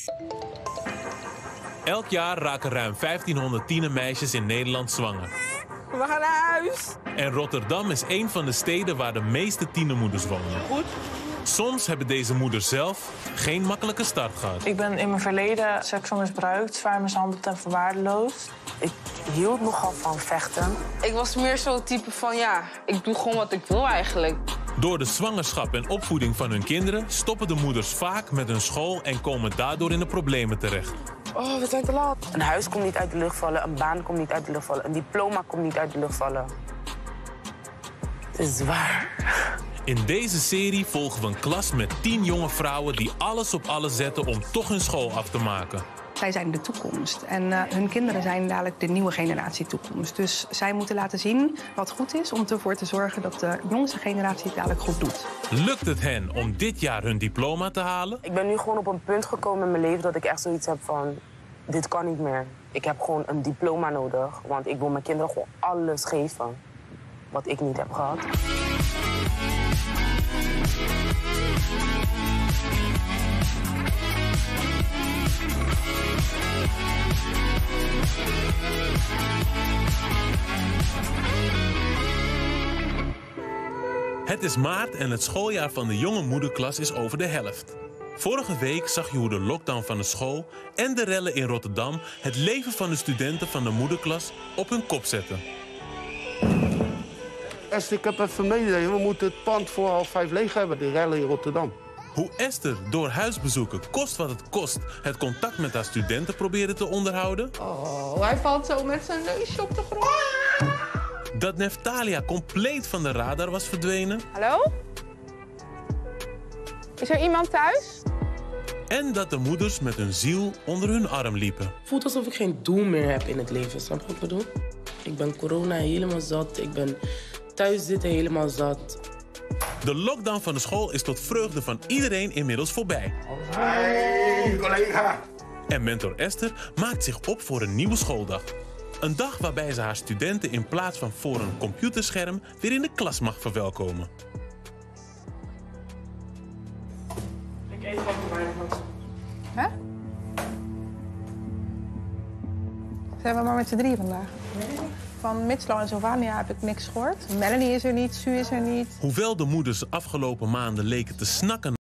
Elk jaar raken ruim 1500 tienermeisjes in Nederland zwanger. We gaan naar huis. En Rotterdam is een van de steden waar de meeste tienermoeders wonen. Goed. Soms hebben deze moeders zelf geen makkelijke start gehad. Ik ben in mijn verleden seksueel misbruikt, zwaar mishandeld en verwaarloosd. Ik hield nogal van vechten. Ik was meer zo'n type van, ja, ik doe gewoon wat ik wil eigenlijk. Door de zwangerschap en opvoeding van hun kinderen stoppen de moeders vaak met hun school en komen daardoor in de problemen terecht. Oh, we zijn te laat. Een huis komt niet uit de lucht vallen, een baan komt niet uit de lucht vallen, een diploma komt niet uit de lucht vallen. Het is zwaar. In deze serie volgen we een klas met 10 jonge vrouwen die alles op alles zetten om toch hun school af te maken. Zij zijn de toekomst en hun kinderen zijn dadelijk de nieuwe generatie toekomst. Dus zij moeten laten zien wat goed is om ervoor te zorgen dat de jongste generatie het dadelijk goed doet. Lukt het hen om dit jaar hun diploma te halen? Ik ben nu gewoon op een punt gekomen in mijn leven dat ik echt zoiets heb van, dit kan niet meer. Ik heb gewoon een diploma nodig, want ik wil mijn kinderen gewoon alles geven wat ik niet heb gehad. Het is maart en het schooljaar van de jonge moederklas is over de helft. Vorige week zag je hoe de lockdown van de school en de rellen in Rotterdam het leven van de studenten van de moederklas op hun kop zetten. Esther, ik heb even mededeling. We moeten het pand voor 4:30 leeg hebben, de rellen in Rotterdam. Hoe Esther door huisbezoeken, kost wat het kost, het contact met haar studenten probeerde te onderhouden. Oh, hij valt zo met zijn neusje op de grond. Dat Neftalia compleet van de radar was verdwenen. Hallo? Is er iemand thuis? En dat de moeders met hun ziel onder hun arm liepen. Het voelt alsof ik geen doel meer heb in het leven, snap je wat ik bedoel? Ik ben corona helemaal zat, ik ben thuis zitten helemaal zat. De lockdown van de school is tot vreugde van iedereen inmiddels voorbij. Hey, collega! En mentor Esther maakt zich op voor een nieuwe schooldag. Een dag waarbij ze haar studenten in plaats van voor een computerscherm weer in de klas mag verwelkomen. Ik eet gewoon weinig. Hè? Zijn we maar met z'n drieën vandaag? Van Mitslo en Sylvania heb ik niks gehoord. Melanie is er niet, Sue is er niet. Hoewel de moeders de afgelopen maanden leken te snakken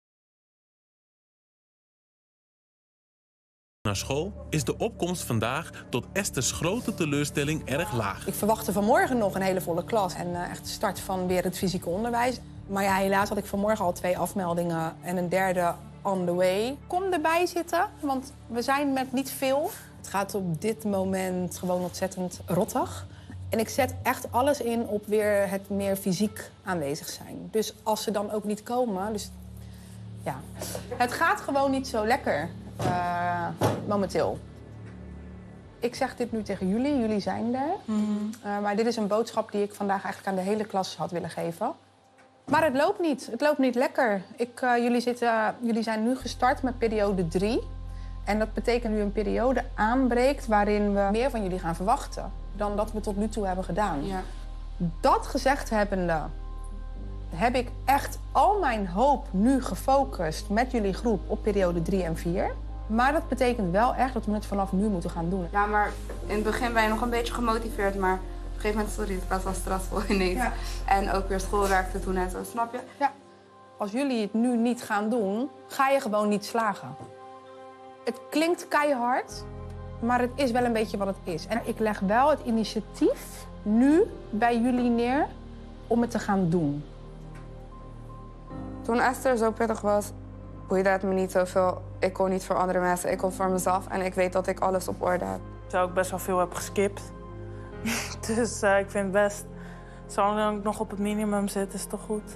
naar school, is de opkomst vandaag tot Esther's grote teleurstelling erg laag. Ik verwachtte vanmorgen nog een hele volle klas en echt de start van weer het fysieke onderwijs. Maar ja, helaas had ik vanmorgen al 2 afmeldingen en een derde on the way. Kom erbij zitten, want we zijn met niet veel. Het gaat op dit moment gewoon ontzettend rottig. En ik zet echt alles in op weer het meer fysiek aanwezig zijn. Dus als ze dan ook niet komen, dus ja. Het gaat gewoon niet zo lekker momenteel. Ik zeg dit nu tegen jullie, jullie zijn er. Maar dit is een boodschap die ik vandaag eigenlijk aan de hele klas had willen geven. Maar het loopt niet. Het loopt niet lekker. Jullie zijn nu gestart met periode 3. En dat betekent nu een periode aanbreekt waarin we meer van jullie gaan verwachten dan dat we tot nu toe hebben gedaan. Ja. Dat gezegd hebbende, heb ik echt al mijn hoop nu gefocust met jullie groep op periode 3 en 4. Maar dat betekent wel echt dat we het vanaf nu moeten gaan doen. Ja, maar in het begin ben je nog een beetje gemotiveerd, maar op een gegeven moment, sorry, het was wel stressvol ineens. Ja. En ook weer schoolwerk te doen en zo, snap je? Ja. Als jullie het nu niet gaan doen, ga je gewoon niet slagen. Het klinkt keihard, maar het is wel een beetje wat het is. En ik leg wel het initiatief nu bij jullie neer om het te gaan doen. Toen Esther zo pittig was, boeide het me niet zoveel. Ik kon niet voor andere mensen, ik kon voor mezelf. En ik weet dat ik alles op orde heb. Terwijl ik best wel veel heb geskipt. Dus ik vind best, zolang ik nog op het minimum zit, is het toch goed.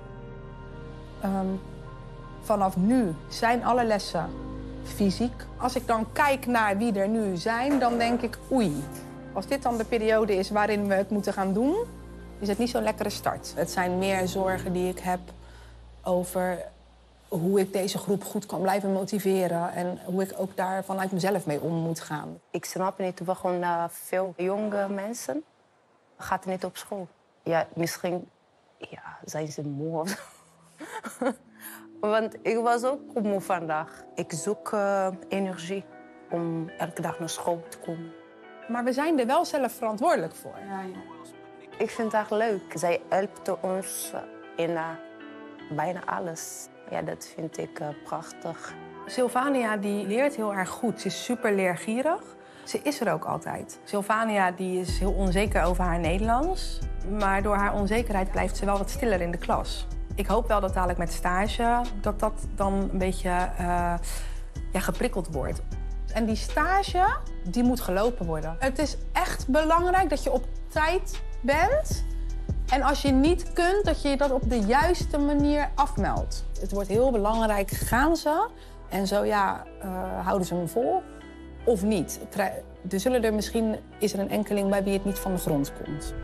Vanaf nu zijn alle lessen fysiek. Als ik dan kijk naar wie er nu zijn, dan denk ik oei. Als dit dan de periode is waarin we het moeten gaan doen, is het niet zo'n lekkere start. Het zijn meer zorgen die ik heb over hoe ik deze groep goed kan blijven motiveren en hoe ik ook daar vanuit mezelf mee om moet gaan. Ik snap niet, we gewoon veel jonge mensen gaat niet op school. Ja, misschien zijn ze moe of zo. Want ik was ook moe vandaag. Ik zoek energie om elke dag naar school te komen. Maar we zijn er wel zelf verantwoordelijk voor. Ik vind het echt leuk. Zij helpt ons in bijna alles. Ja, dat vind ik prachtig. Sylvania die leert heel erg goed. Ze is super leergierig. Ze is er ook altijd. Sylvania die is heel onzeker over haar Nederlands. Maar door haar onzekerheid blijft ze wel wat stiller in de klas. Ik hoop wel dat dadelijk met stage dat dan een beetje geprikkeld wordt. En die stage, die moet gelopen worden. Het is echt belangrijk dat je op tijd bent. En als je niet kunt, dat je dat op de juiste manier afmeldt. Het wordt heel belangrijk, gaan ze? En zo houden ze hem vol of niet? Is er een enkeling bij wie het niet van de grond komt.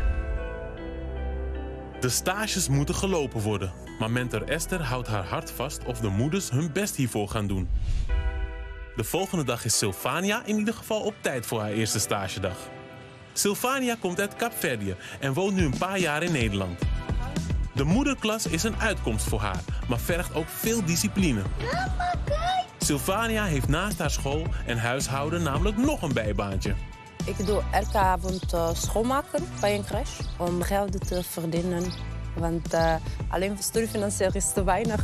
De stages moeten gelopen worden, maar mentor Esther houdt haar hart vast of de moeders hun best hiervoor gaan doen. De volgende dag is Sylvania in ieder geval op tijd voor haar eerste stagedag. Sylvania komt uit Kaapverdië en woont nu een paar jaar in Nederland. De moederklas is een uitkomst voor haar, maar vergt ook veel discipline. Sylvania heeft naast haar school en huishouden namelijk nog een bijbaantje. Ik doe elke avond schoonmaken bij een crash om geld te verdienen. Want alleen studiefinancieel is te weinig.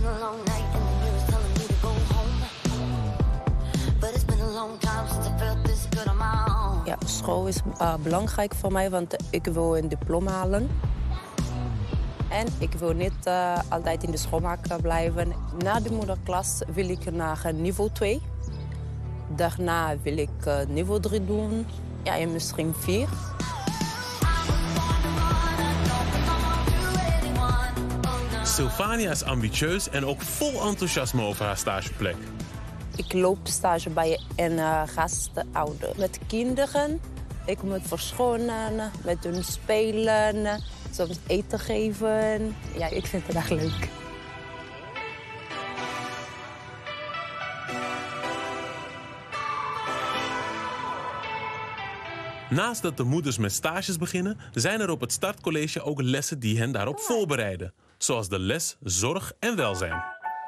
Ja, school is belangrijk voor mij, want ik wil een diploma halen. En ik wil niet altijd in de schoonmaak blijven. Na de moederklas wil ik naar niveau 2. Daarna wil ik niveau 3 doen. Ja, en misschien 4. Sylvania is ambitieus en ook vol enthousiasme over haar stageplek. Ik loop stage bij een gastouder met kinderen. Ik moet verschonen, met hun spelen, soms eten geven. Ja, ik vind het echt leuk. Naast dat de moeders met stages beginnen, zijn er op het startcollege ook lessen die hen daarop voorbereiden. Zoals de les Zorg en Welzijn.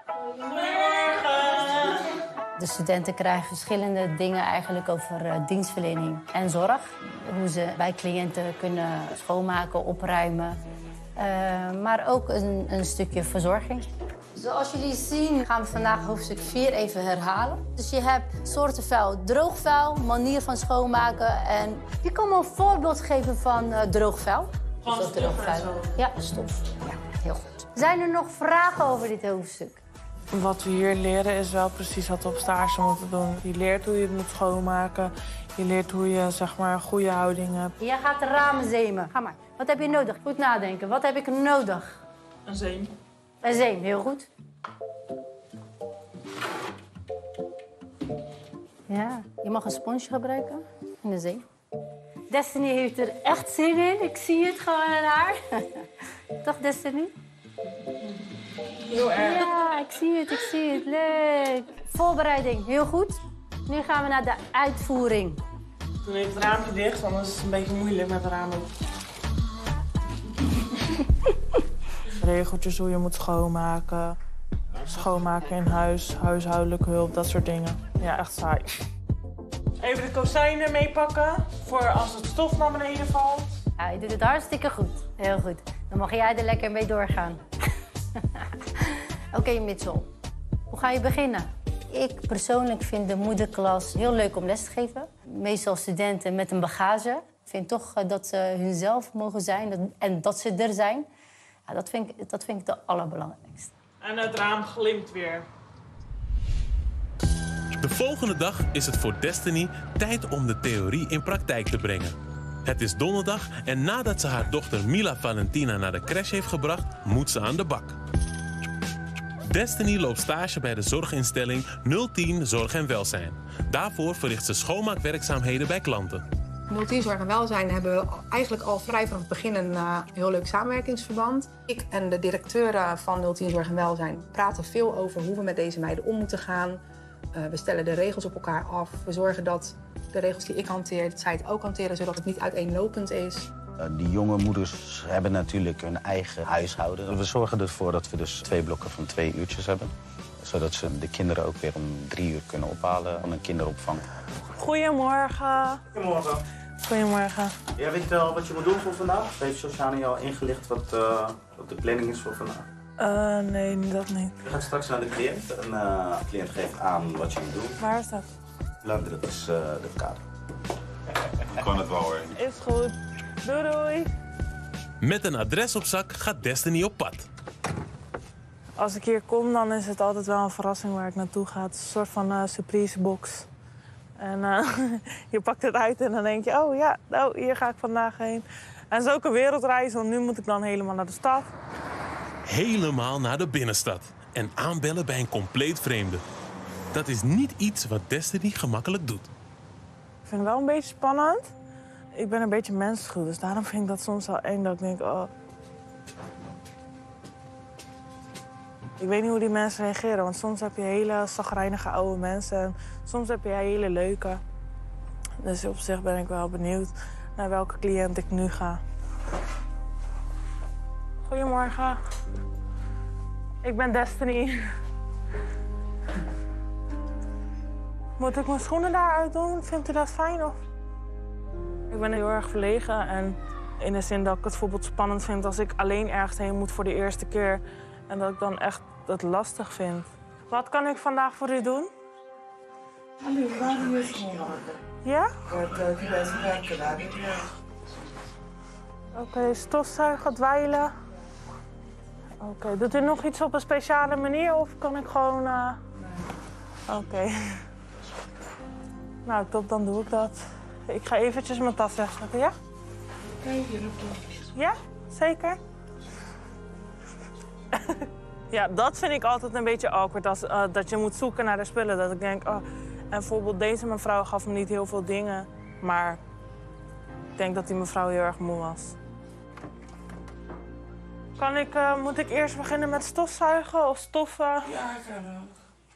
De studenten krijgen verschillende dingen eigenlijk over dienstverlening en zorg. Hoe ze bij cliënten kunnen schoonmaken, opruimen. Maar ook een stukje verzorging. Zoals jullie zien gaan we vandaag hoofdstuk 4 even herhalen. Dus je hebt soorten vuil, droog vuil, manier van schoonmaken. En je kan me een voorbeeld geven van droog vuil. Gewoon droog vuil. Ja, stof. Ja, heel goed. Zijn er nog vragen over dit hoofdstuk? Wat we hier leren is wel precies wat we op stage moeten doen. Je leert hoe je het moet schoonmaken. Je leert hoe je een goede houding hebt. Jij gaat de ramen zeemen. Ga maar. Wat heb je nodig? Goed nadenken. Wat heb ik nodig? Een zeem. Een zeem, heel goed. Ja, je mag een sponsje gebruiken en een zeem. Destiny heeft er echt zin in. Ik zie het gewoon aan haar. Toch, Destiny? Heel erg. Ja, ik zie het. Leuk. Voorbereiding, heel goed. Nu gaan we naar de uitvoering. Doe even het raampje dicht, anders is het een beetje moeilijk met het raam open. Regeltjes hoe je moet schoonmaken. Schoonmaken in huis, huishoudelijke hulp, dat soort dingen. Ja, echt saai. Even de kozijnen meepakken voor als het stof naar beneden valt. Ja, je doet het hartstikke goed. Heel goed. Dan mag jij er lekker mee doorgaan. Oké, Mitchell. Hoe ga je beginnen? Ik persoonlijk vind de moederklas heel leuk om les te geven. Meestal studenten met een bagage. Ik vind toch dat ze hunzelf mogen zijn en dat ze er zijn. Ja, dat vind ik de allerbelangrijkste. En het raam glimt weer. De volgende dag is het voor Destiny tijd om de theorie in praktijk te brengen. Het is donderdag en nadat ze haar dochter Mila Valentina naar de crash heeft gebracht, moet ze aan de bak. Destiny loopt stage bij de zorginstelling 010 Zorg en Welzijn. Daarvoor verricht ze schoonmaakwerkzaamheden bij klanten. 010 Zorg en Welzijn hebben we eigenlijk al vrij vanaf het begin een heel leuk samenwerkingsverband. Ik en de directeur van 010 Zorg en Welzijn praten veel over hoe we met deze meiden om moeten gaan. We stellen de regels op elkaar af. We zorgen dat de regels die ik hanteer, dat zij het ook hanteren, zodat het niet uiteenlopend is. Die jonge moeders hebben natuurlijk hun eigen huishouden. We zorgen ervoor dat we dus 2 blokken van 2 uurtjes hebben. Zodat ze de kinderen ook weer om 3 uur kunnen ophalen van een kinderopvang. Goedemorgen. Goedemorgen. Goedemorgen. Jij weet wel wat je moet doen voor vandaag? Heeft Sociane al ingelicht wat de planning is voor vandaag? Nee, dat niet. Je gaat straks naar de cliënt en de cliënt geeft aan wat je moet doen. Waar is dat? Lander, dat is de kader. Ik kan het wel hoor. Is goed. Doei doei. Met een adres op zak gaat Destiny op pad. Als ik hier kom, dan is het altijd wel een verrassing waar ik naartoe ga. Het is een soort van surprise box. En je pakt het uit en dan denk je, oh ja, hier ga ik vandaag heen. En het is ook een wereldreis, want nu moet ik dan helemaal naar de stad. Helemaal naar de binnenstad. En aanbellen bij een compleet vreemde. Dat is niet iets wat Destiny gemakkelijk doet. Ik vind het wel een beetje spannend. Ik ben een beetje mensenschuw, dus daarom vind ik dat soms wel eng. Dat ik denk, oh. Ik weet niet hoe die mensen reageren, want soms heb je hele chagrijnige oude mensen. En soms heb je hele leuke. Dus op zich ben ik wel benieuwd naar welke cliënt ik nu ga. Goedemorgen. Ik ben Destiny. Moet ik mijn schoenen daar uitdoen? Vindt u dat fijn? Of? Ik ben heel erg verlegen en in de zin dat ik het bijvoorbeeld spannend vind als ik alleen ergens heen moet voor de eerste keer. En dat ik dan echt het lastig vind. Wat kan ik vandaag voor u doen? Ja? Oké, stofzuigen, dweilen. Oké, doet u nog iets op een speciale manier of kan ik gewoon... Oké. Nou, top, dan doe ik dat. Ik ga eventjes mijn tas wegzetten, ja? Ja, zeker. Ja, dat vind ik altijd een beetje awkward, als, dat je moet zoeken naar de spullen. Dat ik denk, oh, en bijvoorbeeld deze mevrouw gaf me niet heel veel dingen, maar ik denk dat die mevrouw heel erg moe was. Moet ik eerst beginnen met stofzuigen of stoffen? Ja, ik kan ook.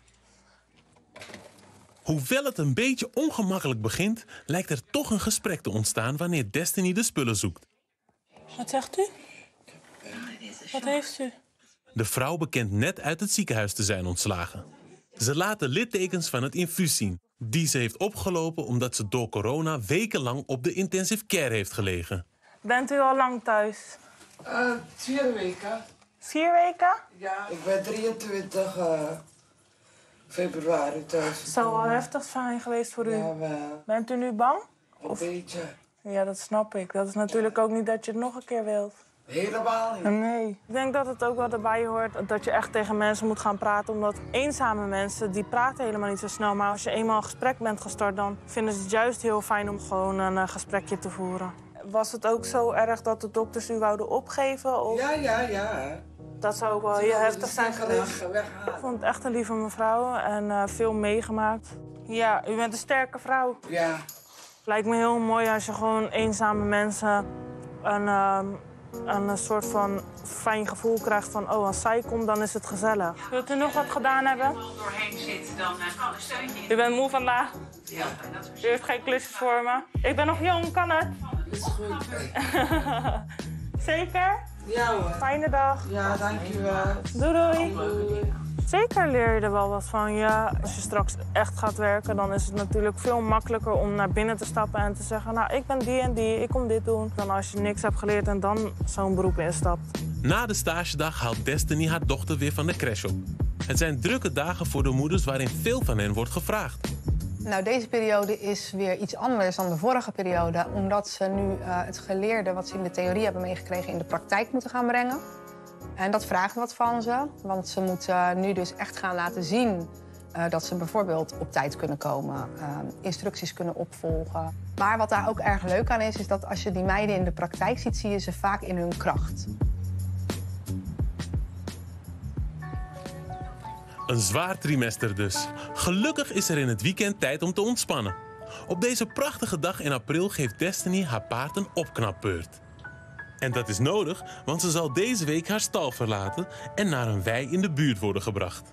Hoewel het een beetje ongemakkelijk begint, lijkt er toch een gesprek te ontstaan wanneer Destiny de spullen zoekt. Wat zegt u? Wat heeft u? De vrouw bekent net uit het ziekenhuis te zijn ontslagen. Ze laat de littekens van het infuus zien, die ze heeft opgelopen omdat ze door corona wekenlang op de intensive care heeft gelegen. Bent u al lang thuis? 4 weken. 4 weken? Ja, ik ben 23 februari thuis. Het zou wel heftig zijn geweest voor u. Jawel. Bent u nu bang? Een beetje. Ja, dat snap ik. Dat is natuurlijk ook niet dat je het nog een keer wilt. Helemaal niet. Nee. Ik denk dat het ook wel erbij hoort dat je echt tegen mensen moet gaan praten. Omdat eenzame mensen, die praten helemaal niet zo snel. Maar als je eenmaal een gesprek bent gestart, dan vinden ze het juist heel fijn om gewoon een gesprekje te voeren. Was het ook zo erg dat de dokters u wouden opgeven? Of? Ja. Dat zou ook wel heel heftig zijn geweest. Ik vond het echt een lieve mevrouw en veel meegemaakt. Ja, u bent een sterke vrouw. Ja. Lijkt me heel mooi als je gewoon eenzame mensen een soort van fijn gevoel krijgt van, oh, als zij komt, dan is het gezellig. Wilt u nog wat gedaan hebben? Doorheen zit, dan kan ik steuntje. U bent moe vandaag? Ja. U heeft geen klusjes voor me? Ik ben nog jong, kan het? Is goed. Zeker? Ja hoor. Fijne dag. Ja, dankjewel. Doei. Zeker leer je er wel wat van. Ja, als je straks echt gaat werken, dan is het natuurlijk veel makkelijker om naar binnen te stappen en te zeggen, nou, ik ben die en die, ik kom dit doen. Dan als je niks hebt geleerd en dan zo'n beroep instapt. Na de stagedag haalt Destiny haar dochter weer van de crash op. Het zijn drukke dagen voor de moeders waarin veel van hen wordt gevraagd. Nou, deze periode is weer iets anders dan de vorige periode, omdat ze nu het geleerde wat ze in de theorie hebben meegekregen in de praktijk moeten gaan brengen. En dat vraagt wat van ze, want ze moeten nu dus echt gaan laten zien dat ze bijvoorbeeld op tijd kunnen komen, instructies kunnen opvolgen. Maar wat daar ook erg leuk aan is dat als je die meiden in de praktijk ziet, zie je ze vaak in hun kracht. Een zwaar trimester dus. Gelukkig is er in het weekend tijd om te ontspannen. Op deze prachtige dag in april geeft Destiny haar paard een opknapbeurt. En dat is nodig, want ze zal deze week haar stal verlaten en naar een wei in de buurt worden gebracht.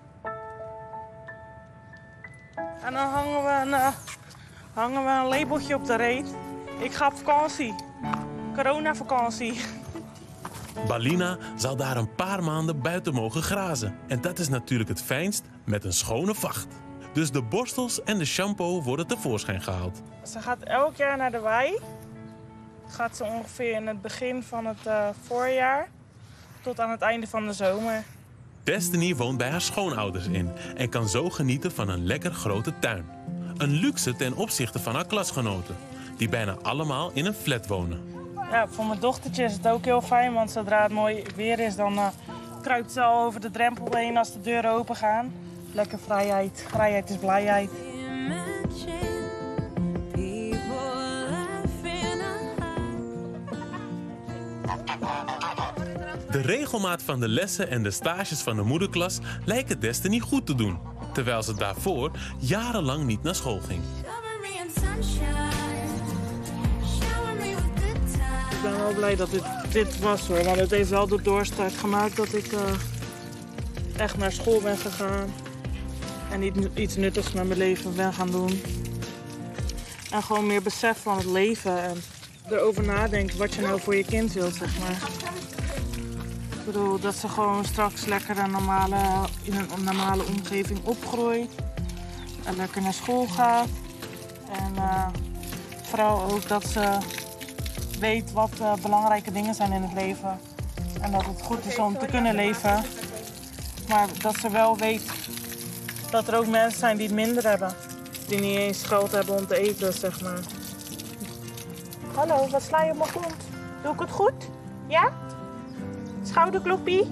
En dan hangen we een labeltje op de reet. Ik ga op vakantie. Coronavakantie. Balina zal daar een paar maanden buiten mogen grazen. En dat is natuurlijk het fijnst met een schone vacht. Dus de borstels en de shampoo worden tevoorschijn gehaald. Ze gaat elk jaar naar de wei. Gaat ze ongeveer in het begin van het voorjaar tot aan het einde van de zomer. Destiny woont bij haar schoonouders in en kan zo genieten van een lekker grote tuin. Een luxe ten opzichte van haar klasgenoten, die bijna allemaal in een flat wonen. Ja, voor mijn dochtertje is het ook heel fijn, want zodra het mooi weer is, dan kruipt ze al over de drempel heen als de deuren open gaan. Lekker vrijheid. Vrijheid is blijheid. De regelmaat van de lessen en de stages van de moederklas lijken Destiny goed te doen, terwijl ze daarvoor jarenlang niet naar school ging. Ik ben wel blij dat dit was hoor, want het heeft wel de doorstart gemaakt dat ik echt naar school ben gegaan. En iets nuttigs met mijn leven ben gaan doen. En gewoon meer besef van het leven en erover nadenken wat je nou voor je kind wilt, zeg maar. Ik bedoel, dat ze gewoon straks lekker in een normale omgeving opgroeit. En lekker naar school gaat. En vooral ook dat ze weet wat belangrijke dingen zijn in het leven. En dat het goed is om te kunnen leven. Maar dat ze wel weet dat er ook mensen zijn die het minder hebben. Die niet eens geld hebben om te eten, zeg maar. Hallo, wat sla je op mijn kont? Doe ik het goed? Ja? Schouderkloppie?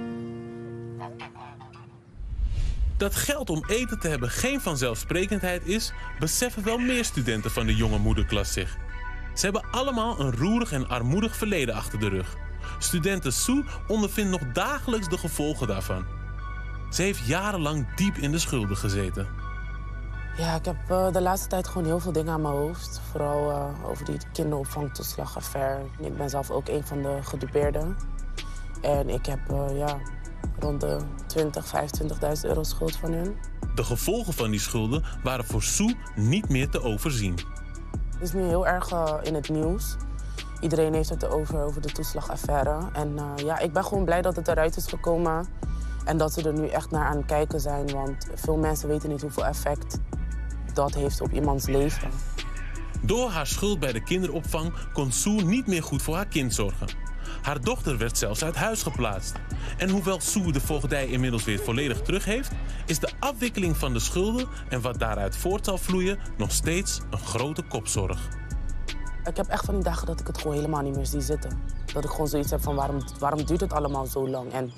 Dat geld om eten te hebben geen vanzelfsprekendheid is, beseffen wel meer studenten van de jonge moederklas zich. Ze hebben allemaal een roerig en armoedig verleden achter de rug. Studente Sue ondervindt nog dagelijks de gevolgen daarvan. Ze heeft jarenlang diep in de schulden gezeten. Ja, ik heb de laatste tijd gewoon heel veel dingen aan mijn hoofd. Vooral over die kinderopvangtoeslagaffaire. Ik ben zelf ook een van de gedupeerden. En ik heb rond de 25.000 euro schuld van hun. De gevolgen van die schulden waren voor Sue niet meer te overzien. Het is nu heel erg in het nieuws. Iedereen heeft het over de toeslagaffaire. En ik ben gewoon blij dat het eruit is gekomen. En dat ze er nu echt naar aan het kijken zijn. Want veel mensen weten niet hoeveel effect dat heeft op iemands leven. Door haar schuld bij de kinderopvang kon Sue niet meer goed voor haar kind zorgen. Haar dochter werd zelfs uit huis geplaatst. En hoewel Sue de voogdij inmiddels weer volledig terug heeft, is de afwikkeling van de schulden en wat daaruit voort zal vloeien nog steeds een grote kopzorg. Ik heb echt van die dagen dat ik het gewoon helemaal niet meer zie zitten. Dat ik gewoon zoiets heb van waarom duurt het allemaal zo lang? En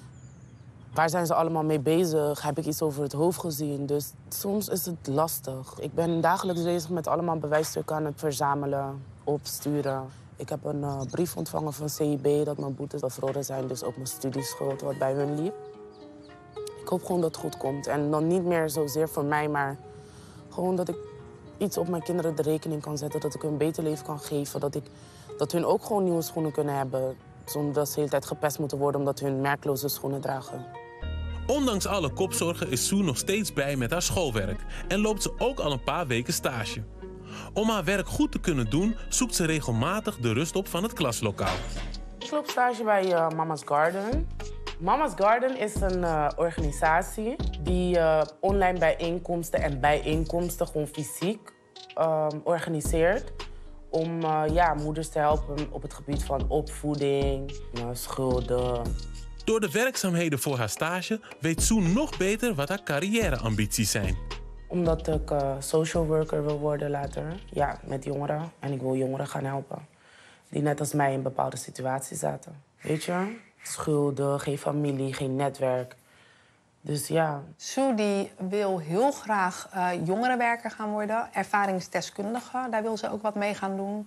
waar zijn ze allemaal mee bezig? Heb ik iets over het hoofd gezien? Dus soms is het lastig. Ik ben dagelijks bezig met allemaal bewijsstukken aan het verzamelen, opsturen. Ik heb een brief ontvangen van CIB dat mijn boetes bevroren zijn. Dus ook mijn studieschuld wat bij hun liep. Ik hoop gewoon dat het goed komt. En dan niet meer zozeer voor mij, maar gewoon dat ik iets op mijn kinderen de rekening kan zetten. Dat ik hun een beter leven kan geven. Dat hun ook gewoon nieuwe schoenen kunnen hebben. Zonder dat ze de hele tijd gepest moeten worden omdat hun merkloze schoenen dragen. Ondanks alle kopzorgen is Sue nog steeds blij met haar schoolwerk. En loopt ze ook al een paar weken stage. Om haar werk goed te kunnen doen, zoekt ze regelmatig de rust op van het klaslokaal. Ik loop stage bij Mama's Garden. Mama's Garden is een organisatie die online bijeenkomsten en bijeenkomsten gewoon fysiek organiseert. Om moeders te helpen op het gebied van opvoeding, schulden. Door de werkzaamheden voor haar stage weet Sue nog beter wat haar carrièreambities zijn. Omdat ik social worker wil worden later, met jongeren. En ik wil jongeren gaan helpen die net als mij in bepaalde situaties zaten. Weet je, schulden, geen familie, geen netwerk. Dus ja. Sue die wil heel graag jongerenwerker gaan worden, ervaringsdeskundige. Daar wil ze ook wat mee gaan doen.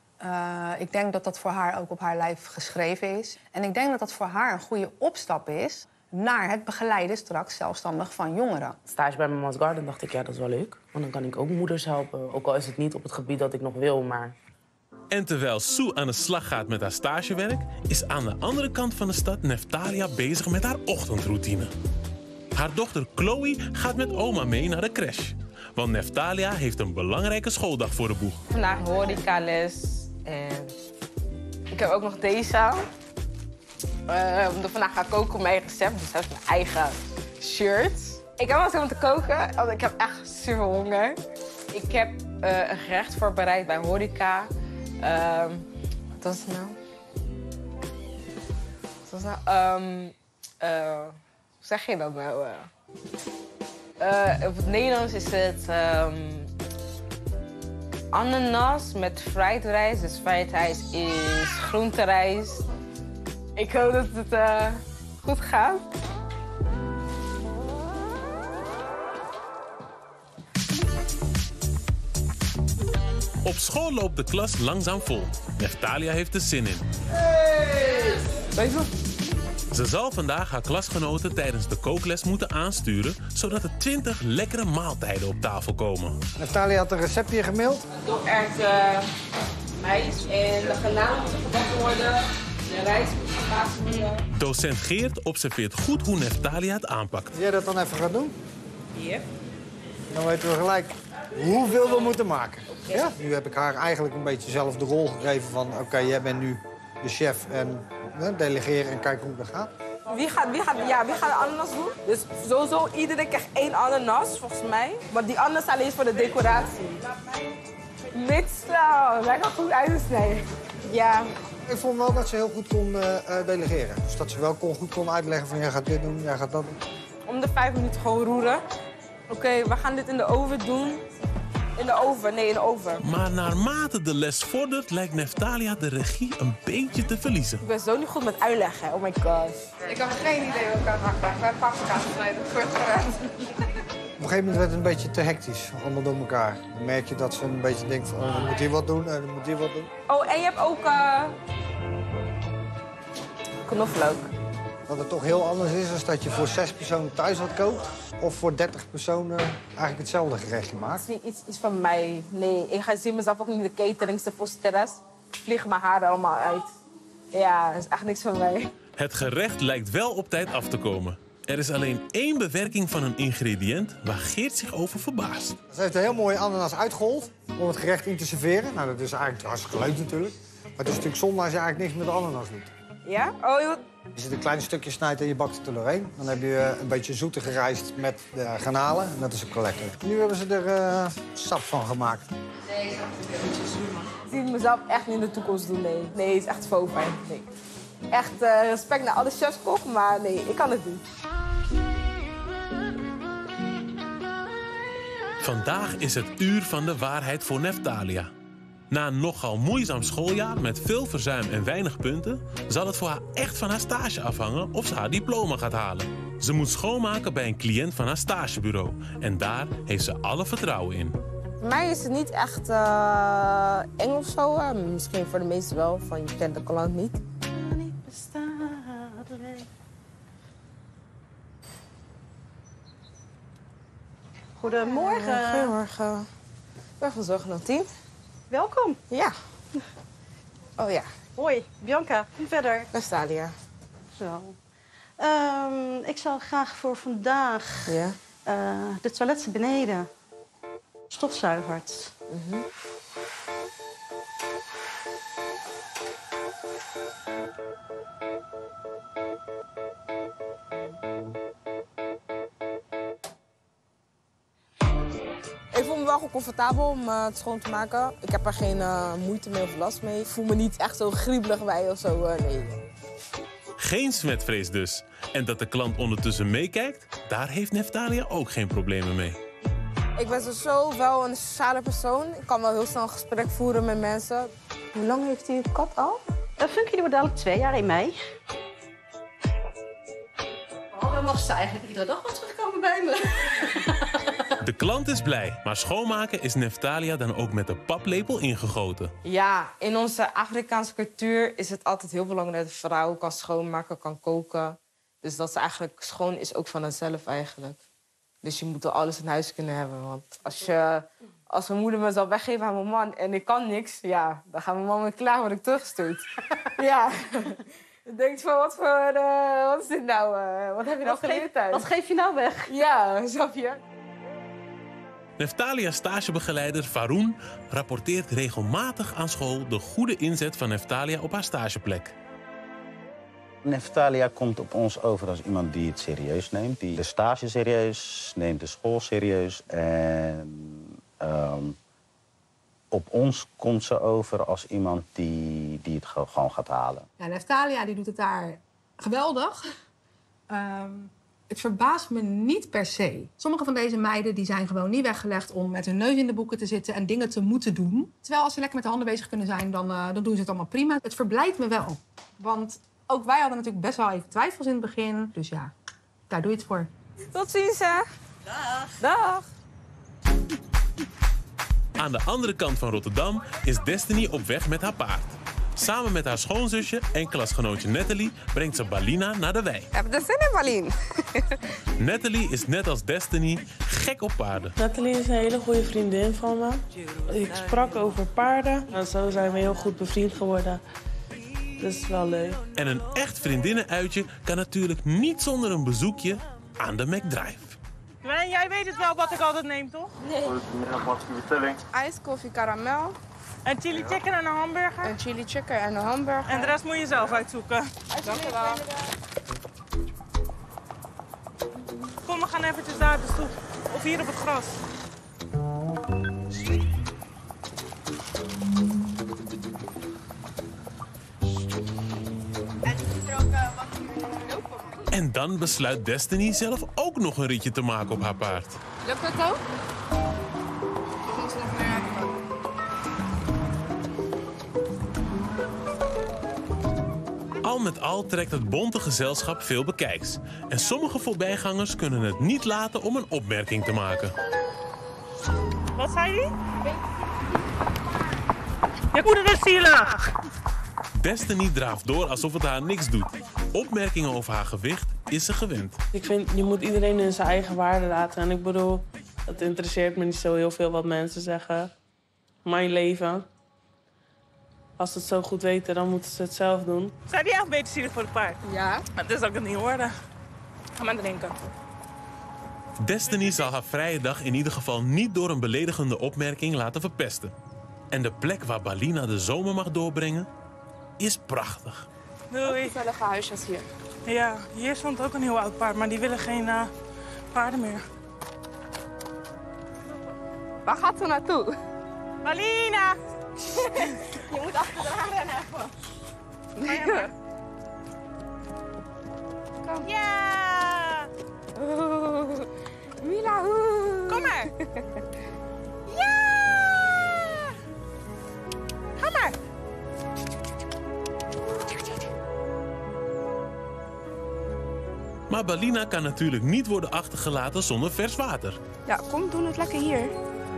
Ik denk dat dat voor haar ook op haar lijf geschreven is. En ik denk dat dat voor haar een goede opstap is naar het begeleiden straks zelfstandig van jongeren. Stage bij Mama's Garden dacht ik, dat is wel leuk. Want dan kan ik ook moeders helpen. Ook al is het niet op het gebied dat ik nog wil, maar... En terwijl Sue aan de slag gaat met haar stagewerk, is aan de andere kant van de stad Neftalia bezig met haar ochtendroutine. Haar dochter Chloe gaat met oma mee naar de crash. Want Neftalia heeft een belangrijke schooldag voor de boeg. Vandaag horecales en Ik heb ook nog deze. Vandaag ga ik koken op mijn eigen recept, dus dat is mijn eigen shirt. Ik heb wel zin om te koken, want ik heb echt super honger. Ik heb een gerecht voorbereid bij Horeca. Wat was het nou? Hoe zeg je dat nou? Op het Nederlands is het ananas met fried rijst. Dus fried rijst is groenterijst. Ik hoop dat het goed gaat. Op school loopt de klas langzaam vol. Neftalia heeft er zin in. Hey! Ze zal vandaag haar klasgenoten tijdens de kookles moeten aansturen, zodat er 20 lekkere maaltijden op tafel komen. Neftalia had een receptje gemaild. Doorerwten mais en de garnalen moeten gebakken worden. De rijst moet gebakken worden. Docent Geert observeert goed hoe Neftalia het aanpakt. Wil jij dat dan even gaan doen? Hier. Dan weten we gelijk hoeveel we moeten maken. Ja? Nu heb ik haar eigenlijk een beetje zelf de rol gegeven van... oké, jij bent nu de chef en delegeren en kijken hoe dat gaat. Wie gaat de ananas doen? Dus sowieso, iedereen krijgt 1 ananas, volgens mij. Maar die ananas alleen is voor de decoratie. Mits, wij gaan goed uitsnijden. Ja. Ik vond wel dat ze heel goed kon delegeren. Dus dat ze wel goed kon uitleggen van... jij gaat dit doen, jij gaat dat doen. Om de 5 minuten gewoon roeren. Oké, we gaan dit in de oven doen. In de oven. Maar naarmate de les vordert, lijkt Neftalia de regie een beetje te verliezen. Ik ben zo niet goed met uitleggen, oh my gosh. Ik heb geen idee wat ik kan maken. Mijn paprika's snijden, kort gewend. Op een gegeven moment werd het een beetje te hectisch, allemaal door elkaar. Dan merk je dat ze een beetje denkt van, oh, dan moet hier wat doen en dan moet hier wat doen. Oh, en je hebt ook knoflook. Wat het toch heel anders is dat je voor 6 personen thuis wat kookt... of voor 30 personen eigenlijk hetzelfde gerechtje maakt. Het is niet iets van mij. Nee, ik zie mezelf ook niet in de catering, de voorstellers. Vliegen mijn haren allemaal uit. Ja, dat is echt niks van mij. Het gerecht lijkt wel op tijd af te komen. Er is alleen 1 bewerking van een ingrediënt waar Geert zich over verbaast. Ze heeft een heel mooie ananas uitgehold om het gerecht in te serveren. Nou, dat is eigenlijk hartstikke leuk natuurlijk. Maar het is natuurlijk zonde als je eigenlijk niks met de ananas doet. Ja? Oh, je... Als je een klein stukje snijdt en je bakt het er doorheen... dan heb je een beetje zoetige rijst met de garnalen. En dat is ook wel lekker. Nu hebben ze er sap van gemaakt. Nee, ik zie mezelf echt niet in de toekomst doen, nee. Nee, het is echt faux fijn. Nee. Echt respect naar alle chefskok, maar nee, ik kan het niet. Vandaag is het uur van de waarheid voor Neftalia. Na een nogal moeizaam schooljaar met veel verzuim en weinig punten... zal het voor haar echt van haar stage afhangen of ze haar diploma gaat halen. Ze moet schoonmaken bij een cliënt van haar stagebureau. En daar heeft ze alle vertrouwen in. Voor mij is het niet echt eng of zo. Misschien voor de meesten wel, van je kent de klant niet. Goedemorgen. Goedemorgen. Ik ben van Zorg 10. Welkom. Ja. Oh ja. Hoi, Bianca. Kom verder. Neftalia. Zo. Ik zou graag voor vandaag de toiletten beneden stofzuigerd. Ik voel me wel goed comfortabel om het schoon te maken. Ik heb er geen moeite mee of last mee. Ik voel me niet echt zo griebelig bij of zo, nee. Geen smetvrees dus. En dat de klant ondertussen meekijkt, daar heeft Neftalia ook geen problemen mee. Ik ben sowieso wel een sociale persoon. Ik kan wel heel snel een gesprek voeren met mensen. Hoe lang heeft die kat al? Funky wordt dadelijk 2 jaar in mei. Oh, dan mag ze eigenlijk iedere dag wel terugkomen bij me. De klant is blij, maar schoonmaken is Neftalia dan ook met de paplepel ingegoten. Ja, in onze Afrikaanse cultuur is het altijd heel belangrijk dat de vrouw kan schoonmaken, kan koken. Dus dat ze eigenlijk schoon is ook van haarzelf eigenlijk. Dus je moet er alles in huis kunnen hebben. Want als mijn moeder me zal weggeven aan mijn man en ik kan niks, ja, dan gaat mijn man me klaar, word ik teruggestuurd. Ja. Dan denk je van, wat is dit nou? Wat heb je nou geleerd thuis? Wat geef je nou weg? Ja, snap je? Neftalia's stagebegeleider Faroen rapporteert regelmatig aan school de goede inzet van Neftalia op haar stageplek. Neftalia komt op ons over als iemand die het serieus neemt. Die de stage serieus neemt, de school serieus. En op ons komt ze over als iemand die het gewoon gaat halen. Ja, Neftalia die doet het daar geweldig. Het verbaast me niet per se. Sommige van deze meiden die zijn gewoon niet weggelegd om met hun neus in de boeken te zitten en dingen te moeten doen. Terwijl als ze lekker met de handen bezig kunnen zijn, dan doen ze het allemaal prima. Het verblijdt me wel. Want ook wij hadden natuurlijk best wel even twijfels in het begin. Dus ja, daar doe je het voor. Tot ziens, hè. Dag. Dag. Aan de andere kant van Rotterdam is Destiny op weg met haar paard. Samen met haar schoonzusje en klasgenootje Natalie brengt ze Balina naar de wei. Heb je zin in, Balien? Natalie is net als Destiny gek op paarden. Natalie is een hele goede vriendin van me. Ik sprak over paarden en zo zijn we heel goed bevriend geworden. Dat is wel leuk. En een echt vriendinnenuitje kan natuurlijk niet zonder een bezoekje aan de McDrive. Gwen, jij weet het wel wat ik altijd neem, toch? Nee. Wat is de bestelling? IJskoffie, karamel. Een chili chicken en een hamburger. Een chili chicken en een hamburger. En de rest moet je zelf uitzoeken. Dank je wel. Kom, we gaan eventjes daar de stoep. Of hier op het gras. En dan besluit Destiny zelf ook nog een ritje te maken op haar paard. Lukt het ook? Of moet ze nog meer hebben? Al met al trekt het bonte gezelschap veel bekijks. En sommige voorbijgangers kunnen het niet laten om een opmerking te maken. Wat zei die? Je moeder is zielig. Destiny draaft door alsof het haar niks doet. Opmerkingen over haar gewicht is ze gewend. Ik vind, je moet iedereen in zijn eigen waarde laten. En ik bedoel, het interesseert me niet zo heel veel wat mensen zeggen. Mijn leven. Als ze het zo goed weten, dan moeten ze het zelf doen. Zou die echt beter zielig voor het paard? Ja. Maar dat is ook het niet horen. Ga maar drinken. Destiny zal haar vrije dag in ieder geval niet door een beledigende opmerking laten verpesten. En de plek waar Balina de zomer mag doorbrengen, is prachtig. Doei. Gezellige huisjes hier. Ja, hier stond ook een heel oud paard, maar die willen geen paarden meer. Waar gaat ze naartoe? Balina! Je moet achteraan rennen even. Nee. Kom. Ja! Mila, kom maar. Ja! Ga maar. Maar Balina kan natuurlijk niet worden achtergelaten zonder vers water. Ja, kom, doe het lekker hier.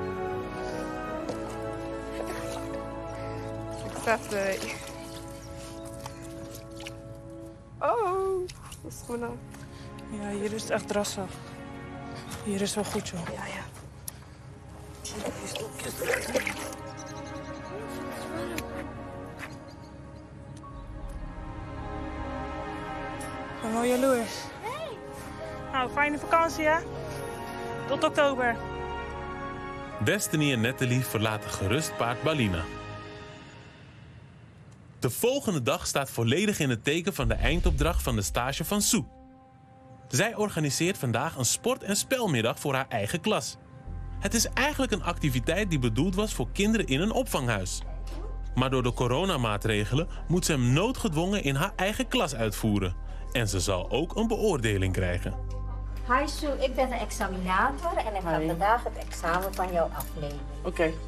Succesvol. Oh, de schoenen. Ja, hier is het echt drassig. Hier is wel goed, joh. Ja, ja. Ik ben wel jaloers. Nou, fijne vakantie, hè? Tot oktober. Destiny en Natalie verlaten gerust paard Balina. De volgende dag staat volledig in het teken van de eindopdracht van de stage van Sue. Zij organiseert vandaag een sport- en spelmiddag voor haar eigen klas. Het is eigenlijk een activiteit die bedoeld was voor kinderen in een opvanghuis. Maar door de coronamaatregelen moet ze hem noodgedwongen in haar eigen klas uitvoeren. En ze zal ook een beoordeling krijgen. Hi Sue, ik ben de examinator en ik ga vandaag het examen van jou afnemen. Oké. In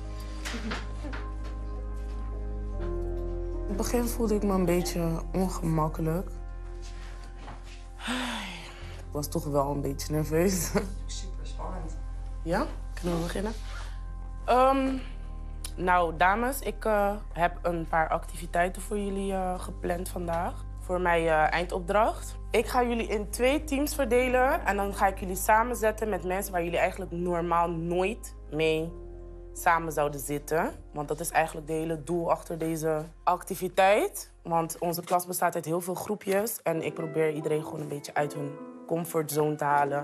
het begin voelde ik me een beetje ongemakkelijk. Ik was toch wel een beetje nerveus. Super spannend. Ja? Kunnen we beginnen? Nou, dames, ik heb een paar activiteiten voor jullie gepland vandaag. Voor mijn eindopdracht. Ik ga jullie in 2 teams verdelen. En dan ga ik jullie samenzetten met mensen waar jullie eigenlijk normaal nooit mee samen zouden zitten. Want dat is eigenlijk het hele doel achter deze activiteit. Want onze klas bestaat uit heel veel groepjes. En ik probeer iedereen gewoon een beetje uit hun comfortzone te halen.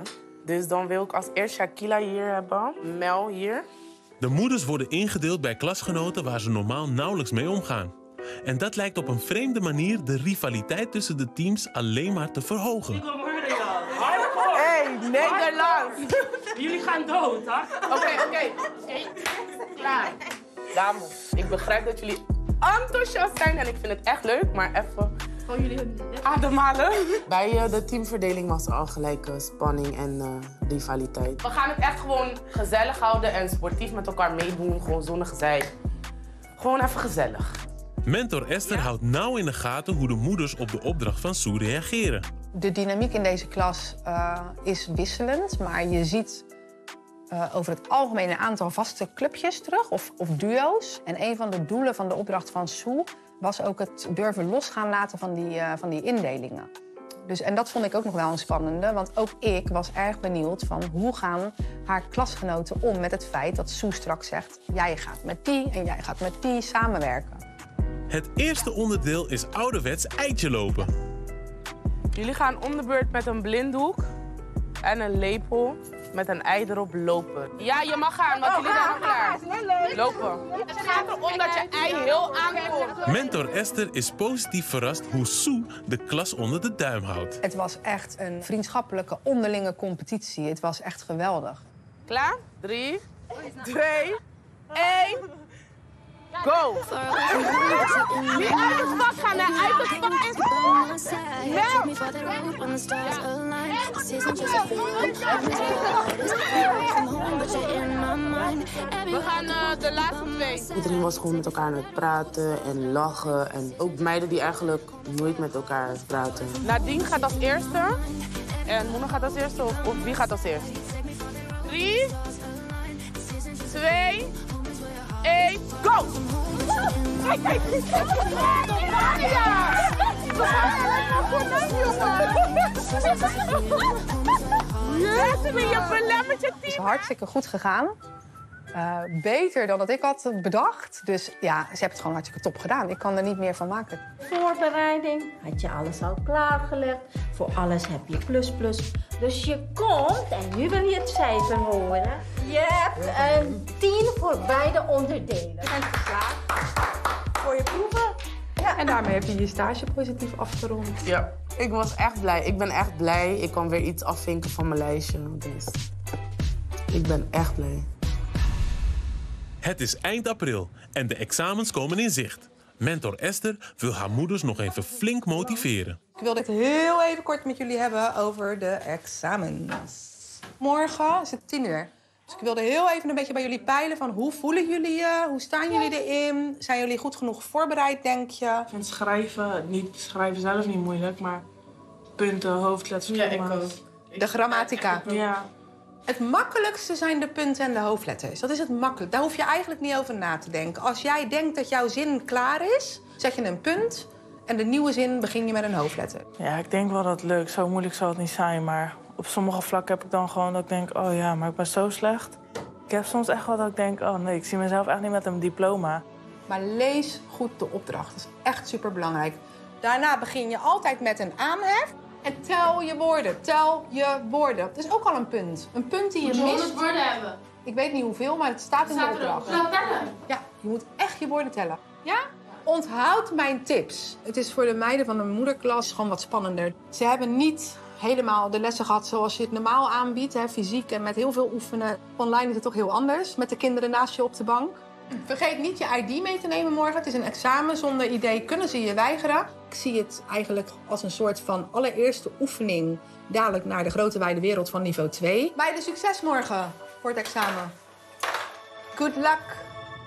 Dus dan wil ik als eerst Shakila hier hebben, Mel hier. De moeders worden ingedeeld bij klasgenoten waar ze normaal nauwelijks mee omgaan. En dat lijkt op een vreemde manier de rivaliteit tussen de teams alleen maar te verhogen. Hey, Nederland! Jullie gaan dood, hè? Oké. Klaar. Dames, ik begrijp dat jullie enthousiast zijn en ik vind het echt leuk, maar even Gewoon jullie ademhalen. Bij de teamverdeling was er al gelijk spanning en rivaliteit. We gaan het echt gewoon gezellig houden en sportief met elkaar meedoen. Gewoon zonder gezeik. Gewoon even gezellig. Mentor Esther houdt nauw in de gaten hoe de moeders op de opdracht van Sue reageren. De dynamiek in deze klas is wisselend, maar je ziet over het algemeen een aantal vaste clubjes terug of duo's. En een van de doelen van de opdracht van Sue was ook het durven losgaan laten van die indelingen. Dus, en dat vond ik ook nog wel een spannende, want ook ik was erg benieuwd van hoe gaan haar klasgenoten om met het feit dat Sue straks zegt: jij gaat met die en jij gaat met die samenwerken. Het eerste onderdeel is ouderwets eitje lopen. Jullie gaan om de beurt met een blinddoek en een lepel met een ei erop lopen. Ja, je mag gaan, want jullie zijn al klaar. Lopen. Het gaat erom dat je ei heel aankomt. Mentor Esther is positief verrast hoe Sue de klas onder de duim houdt. Het was echt een vriendschappelijke onderlinge competitie. Het was echt geweldig. Klaar? 3, 2, 1... Go! Niet uit het vak gaan, hè? Uit het vak is... We gaan de laatste 2. Iedereen was gewoon met elkaar aan het praten en lachen. En ook meiden die eigenlijk nooit met elkaar praten. Nadine gaat als eerste. En Mona gaat als eerste. Of wie gaat als eerste? 3, 2... 1, go! Kijk, kijk! Het is hartstikke goed gegaan. Beter dan dat ik had bedacht. Dus ja, ze hebben het gewoon hartstikke top gedaan. Ik kan er niet meer van maken. Voorbereiding had je alles al klaargelegd. Voor alles heb je plus. Dus je komt, en nu wil je het cijfer horen. Je hebt een 10 voor beide onderdelen. Je bent geslaagd voor je proeven. Ja, en daarmee heb je je stage positief afgerond. Ja, ik was echt blij. Ik ben echt blij. Ik kan weer iets afvinken van mijn lijstje. Dus ik ben echt blij. Het is eind april en de examens komen in zicht. Mentor Esther wil haar moeders nog even flink motiveren. Ik wil dit heel even kort met jullie hebben over de examens. Morgen is het 10 uur. Dus ik wilde heel even een beetje bij jullie peilen van hoe voelen jullie je? Hoe staan jullie erin? Zijn jullie goed genoeg voorbereid, denk je? Ik vind schrijven zelf niet moeilijk, maar punten, hoofdletters. Ja, ik ook. De grammatica. Ja. Het makkelijkste zijn de punten en de hoofdletters. Dat is het makkelijk. Daar hoef je eigenlijk niet over na te denken. Als jij denkt dat jouw zin klaar is, zet je een punt. En de nieuwe zin begin je met een hoofdletter. Ja, ik denk wel dat het lukt. Zo moeilijk zal het niet zijn. Maar op sommige vlakken heb ik dan gewoon dat ik denk... oh ja, maar ik ben zo slecht. Ik heb soms echt wel dat ik denk... oh nee, ik zie mezelf echt niet met een diploma. Maar lees goed de opdracht. Dat is echt superbelangrijk. Daarna begin je altijd met een aanhef. En tel je woorden. Tel je woorden. Dat is ook al een punt. Een punt die je mist. 100 woorden hebben. Ik weet niet hoeveel, maar het staat in de opdracht. Tellen. Ja, je moet echt je woorden tellen. Ja? Onthoud mijn tips. Het is voor de meiden van de moederklas gewoon wat spannender. Ze hebben niet helemaal de lessen gehad zoals je het normaal aanbiedt. Hè, fysiek en met heel veel oefenen. Online is het toch heel anders. Met de kinderen naast je op de bank. Vergeet niet je ID mee te nemen morgen. Het is een examen. Zonder ID kunnen ze je weigeren. Ik zie het eigenlijk als een soort van allereerste oefening. Dadelijk naar de grote wijde wereld van niveau 2. Beide succes morgen voor het examen. Good luck.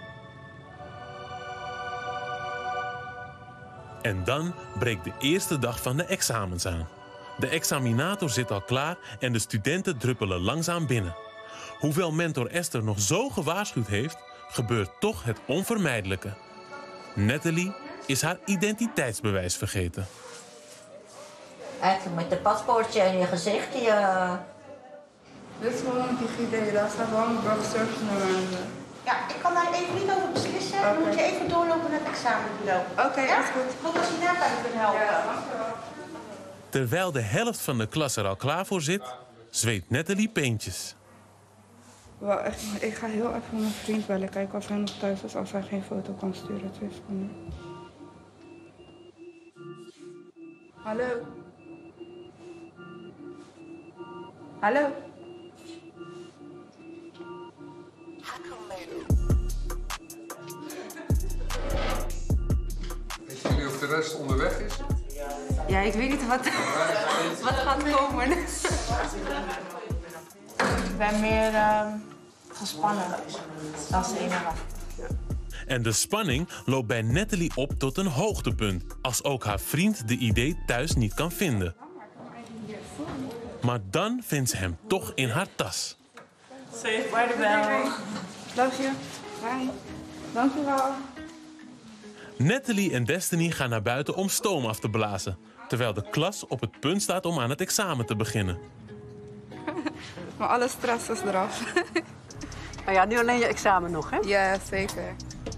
En dan breekt de eerste dag van de examens aan. De examinator zit al klaar en de studenten druppelen langzaam binnen. Hoewel mentor Esther nog zo gewaarschuwd heeft, gebeurt toch het onvermijdelijke. Natalie is haar identiteitsbewijs vergeten. Eigenlijk met een paspoortje en je gezicht. Dit is gewoon een DigiD, daar staat gewoon een burgerservice-nummer. Ja, ik kan daar even niet over beslissen. Dan moet je even doorlopen naar het examenbureau. Oké, dat is goed. Goed als je daarbij kunt helpen. Terwijl de helft van de klas er al klaar voor zit, zweet Nathalie peentjes. Wel, echt, ik ga heel even mijn vriend bellen. Kijken of hij nog thuis is. Als hij geen foto kan sturen. 2 seconden. Hallo? Hallo? Weten jullie of de rest onderweg is? Ja, ik weet niet wat gaat komen. Ik ben meer gespannen dan zenuwachtig. En de spanning loopt bij Nathalie op tot een hoogtepunt, als ook haar vriend de idee thuis niet kan vinden. Maar dan vindt ze hem toch in haar tas. Safe by the bell. Love you. Bye. Dank u wel. Nathalie en Destiny gaan naar buiten om stoom af te blazen, terwijl de klas op het punt staat om aan het examen te beginnen. Maar alle stress is eraf. Nou ja, nu alleen je examen nog, hè? Ja, zeker.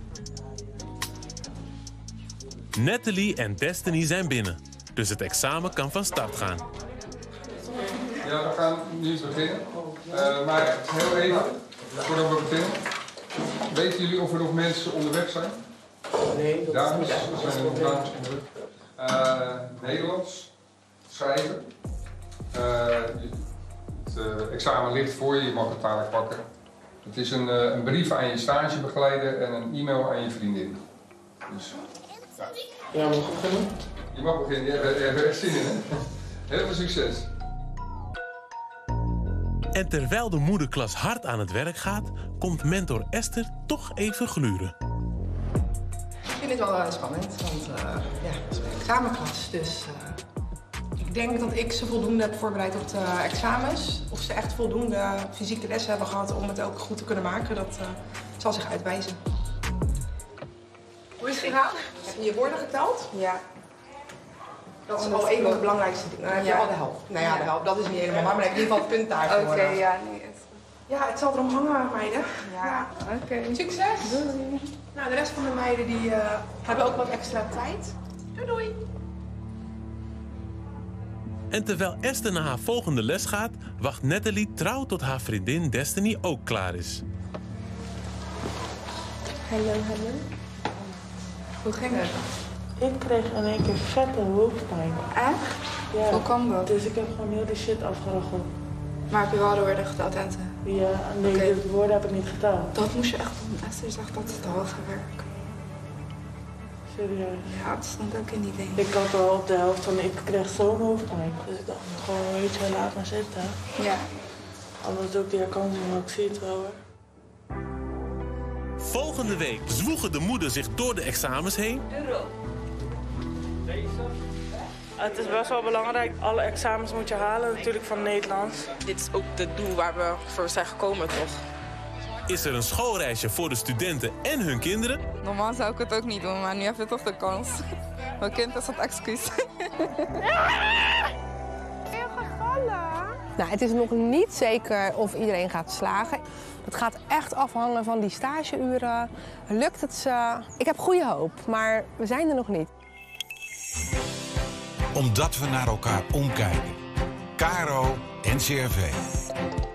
Nathalie en Destiny zijn binnen, dus het examen kan van start gaan. Ja, we gaan nu beginnen. Maar heel even, voordat we beginnen. Weten jullie of er nog mensen onderweg zijn? Nee. Dames, zijn er nog dames onderweg? Nederlands, schrijven. Het examen ligt voor je, je mag het dadelijk pakken. Het is een brief aan je stagebegeleider en een e-mail aan je vriendin. Dus, ja, mag ik beginnen? Je mag beginnen, je hebt er echt zin in, hè? Heel veel succes. En terwijl de moederklas hard aan het werk gaat, komt mentor Esther toch even gluren. Ik vind het wel spannend, want ja, het is een examenklas. Dus ik denk dat ik ze voldoende heb voorbereid op de examens. Of ze echt voldoende fysieke lessen hebben gehad om het ook goed te kunnen maken, dat zal zich uitwijzen. Hoe is het gegaan? Heb je je woorden geteld? Ja. Dat is al een van de belangrijkste dingen. Dan heb je al de helft. Nou ja, de helft, dat is niet helemaal waar, maar dan heb je in ieder geval het punt daarvoor. Oké, ja, nee. Ja, het zal erom hangen, meiden. Ja, oké. Succes! Doei. Nou, de rest van de meiden die hebben ook wat extra tijd. Doei doei! En terwijl Esther naar haar volgende les gaat, wacht Nathalie trouw tot haar vriendin Destiny ook klaar is. Hallo, hallo. Hoe ging het? Ik kreeg in één keer vette hoofdpijn. Echt? Ja. Hoe kan dat? Dus ik heb gewoon heel die shit afgeroggeld. Maar heb je wel de woorden geteld, Ente? Ja, nee, de woorden heb ik niet geteld. Dat moest je echt doen. Esther zegt dat het te halve werk. Serieus? Ja, het stond ook in die ding. Ik had al op de helft van, ik kreeg zo'n hoofdpijn. Dus ik dacht gewoon, weet je, laat maar zitten. Ja. Anders doe ik die herkansing, maar ik zie het wel hoor. Volgende week zwoegen de moeders zich door de examens heen. Het is best wel belangrijk. Alle examens moet je halen, natuurlijk van Nederlands. Dit is ook het doel waar we voor zijn gekomen, toch? Is er een schoolreisje voor de studenten en hun kinderen? Normaal zou ik het ook niet doen, maar nu heb je toch de kans. Mijn kind is het excuus. Heel gevallen. Nou, het is nog niet zeker of iedereen gaat slagen. Het gaat echt afhangen van die stageuren. Lukt het ze? Ik heb goede hoop, maar we zijn er nog niet. Omdat we naar elkaar omkijken. KRO NCRV.